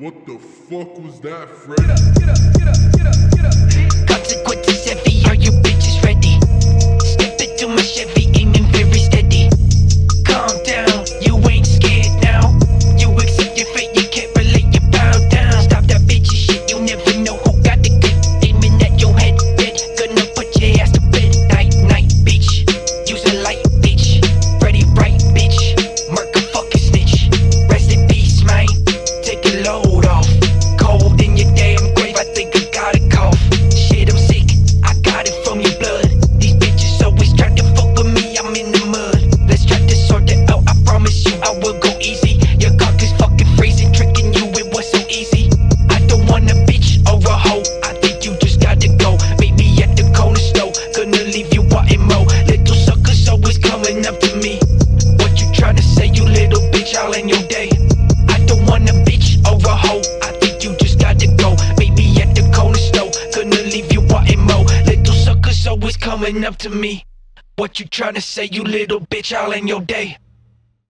What the fuck was that, Freddy? Consequences heavy, are you bitches ready? Step into my Chevy, aiming very steady. Calm down, you ain't scared now. You accept your fate, you can't relate, you bow down. Stop that bitchy shit, you never know who got the clip. Aiming at your head, bitch, gonna put your ass to bed. Night, night, bitch, use a light, bitch. Freddy right, bitch, murk a fucking snitch. Rest in peace, man, take a load off. Cold in your damn grave, I think I got a cough. Shit, I'm sick, I got it from your blood. These bitches always try to fuck with me, I'm in the mud. Let's try to sort it out, I promise you I will go easy. Your cock is fucking freezing, tricking you, it was so easy. I don't want a bitch or a hoe, I think you just gotta go. Meet me at the corner store, gonna leave you wanting more. Little suckers always coming up to me. What you tryna say, you little bitch, all in your day? I don't want a bitch or a hoe, I think you just gotta go. Meet me at the corner store, gonna leave you wanting more. Little suckers always coming up to me. What you tryna say, you little bitch, all in your day?